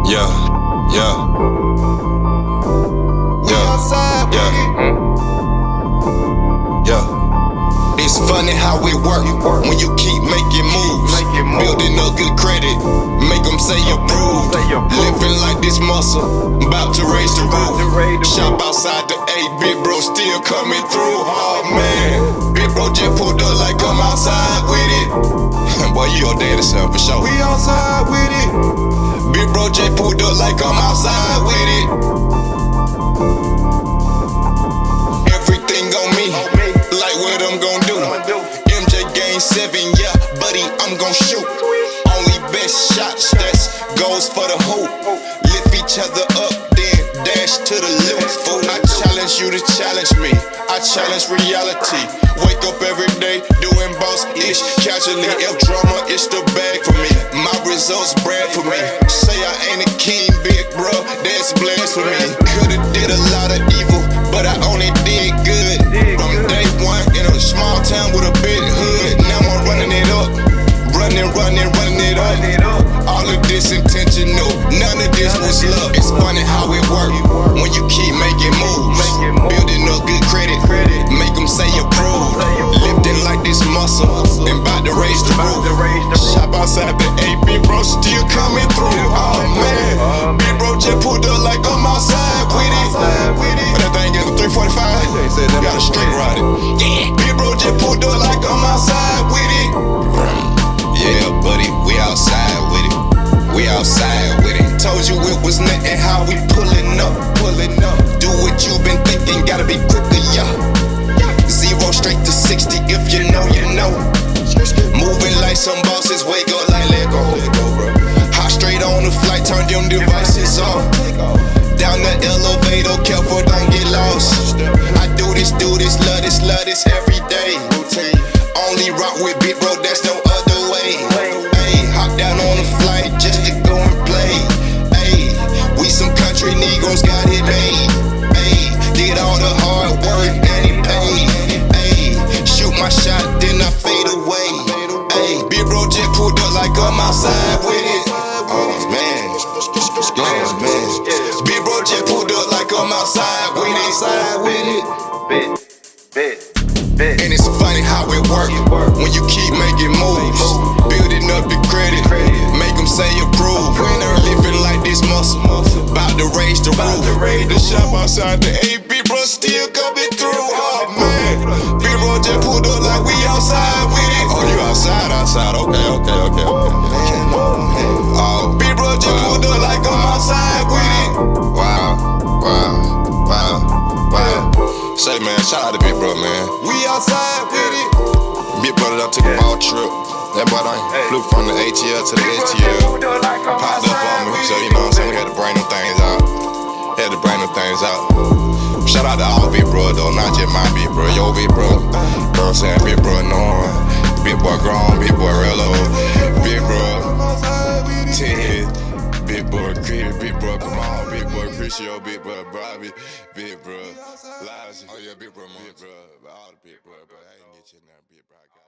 Yeah, yeah, yeah. It's funny how it work when you keep making moves, building up good credit, make them say approved. Living like this muscle, about to raise the roof. Shop outside the A, big bro still coming through. Oh man, big bro just pulled up like I'm outside with it. Boy, you your daddy son for sure. We outside with it. Big bro just pulled up like I'm outside with it. Everything on me, like what I'm gon' do. MJ game 7, yeah, buddy, I'm gon' shoot. Only best shots, that's goes for the hoop. Lift each other up, then dash to the loop. I challenge you to challenge me, I challenge reality. Wake up every day doing boss-ish casually. If drama is the bag for me, my results brag for me. Say I ain't a king, big bro, that's blasphemy. Could've did a lot of evil, but I only did good. From day one in a small town with a big hood. Now I'm running it up, running it up. All of this intentional, none of this was love. It's funny how it work when you keep making moves, building up good credit, make them say approved. Lifting like this muscle, and about to raise the roof. Shop outside the A, big bro still coming through. Oh man, big bro just pulled up like I'm outside with it. But that thing is a 345, got a straight ride it. Yeah, big bro just pulled up like I'm outside with it. Yeah, buddy, we outside with it. We outside with it. Told you it was nothing how we pulling up. Do what you been thinking, gotta be quicker, yeah. 0 straight to 60 if you know, you know. Moving like some bosses, wake up like let go. Hop straight on the flight, turn them devices off. Down the elevator, careful, don't get lost. I do this, love this every day. Only rock with big bro, that's no other way. Ayy, hop down on the flight just to go and play. Ayy, we some country Negroes got it made. Ayy, did all the hard work and he paid. Ayy, shoot my shot, then I fade away. Ayy, big bro just pulled up like I'm outside with it. Oh man, big bro just pulled up like I'm outside with it. And it's funny how it work when you keep making moves, building up the credit, make them say approve. Living like this muscle, about to raise the roof. The shop outside the A, big bro still coming through. Oh man, big bro just pulled up like we outside with it. Oh, you outside, okay. Oh, big bro just pulled up like I'm outside with it. Wow. Say man, shout out to big bro, man. We outside with it. Big brother done took a ball trip. That boy done flew from the ATL to the STL. Popped up on me, so you know what I'm saying, we had to bring them things out. Shout out to all big bro though, not just my big bro, your big bro. You know what I'm saying, big bro knowing, big boy grown, big boy real old, big bro 10 years, big boy creative, big bro come on, big boy Chrisio, big bro Bobby, big bro Lousy. Oh yeah, big bro, all the big bro, but I ain't get you in there, big bro.